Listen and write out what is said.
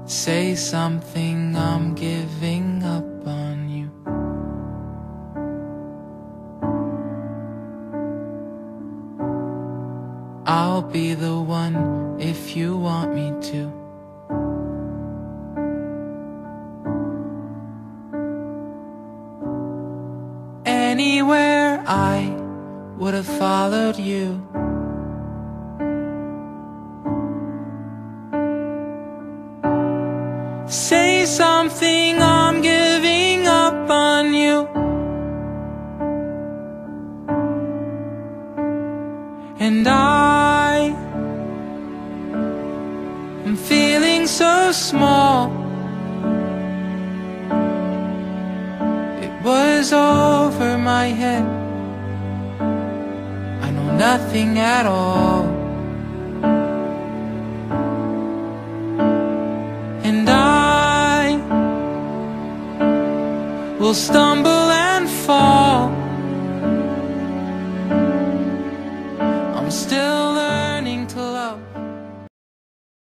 Say something, I'm giving up on you. I'll be the one if you want me to. Anywhere I would have followed you. Say something, I'm giving up on you. And I'm feeling so small. It was over my head. I know nothing at all. And I will stumble